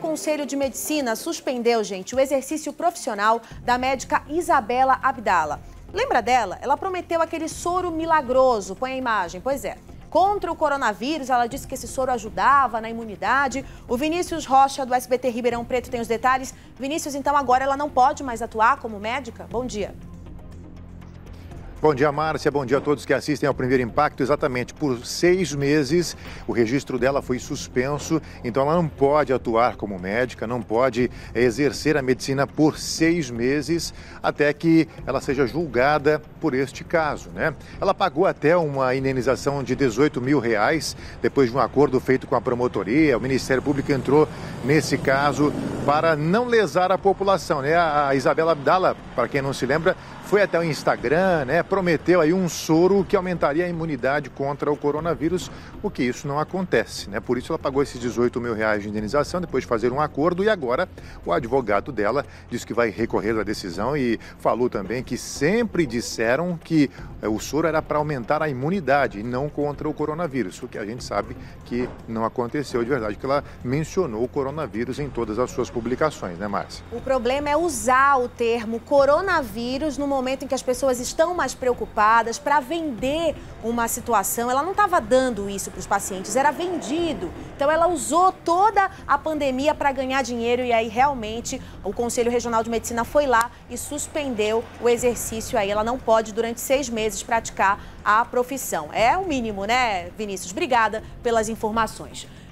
Conselho de Medicina suspendeu, gente, o exercício profissional da médica Isabela Abdala. Lembra dela? Ela prometeu aquele soro milagroso. Põe a imagem. Pois é. Contra o coronavírus, ela disse que esse soro ajudava na imunidade. O Vinícius Rocha, do SBT Ribeirão Preto, tem os detalhes. Vinícius, então agora ela não pode mais atuar como médica? Bom dia. Bom dia, Márcia. Bom dia a todos que assistem ao Primeiro Impacto. Exatamente, por 6 meses o registro dela foi suspenso, então ela não pode atuar como médica, não pode exercer a medicina por 6 meses, até que ela seja julgada por este caso, né? Ela pagou até uma indenização de R$18 mil, depois de um acordo feito com a promotoria. O Ministério Público entrou nesse caso para não lesar a população, né? A Isabela Abdala, para quem não se lembra, foi até o Instagram, né? Prometeu aí um soro que aumentaria a imunidade contra o coronavírus, o que isso não acontece, né? Por isso ela pagou esses R$18 mil de indenização, depois de fazer um acordo, e agora o advogado dela disse que vai recorrer da decisão e falou também que sempre disseram que o soro era para aumentar a imunidade e não contra o coronavírus, o que a gente sabe que não aconteceu de verdade, que ela mencionou o coronavírus em todas as suas publicações, né, Márcia? O problema é usar o termo coronavírus no momento em que as pessoas estão mais preocupadas para vender uma situação. Ela não estava dando isso para os pacientes, era vendido. Então ela usou toda a pandemia para ganhar dinheiro e aí realmente o Conselho Regional de Medicina foi lá e suspendeu o exercício aí. Ela não pode durante 6 meses praticar a profissão. É o mínimo, né, Vinícius? Obrigada pelas informações.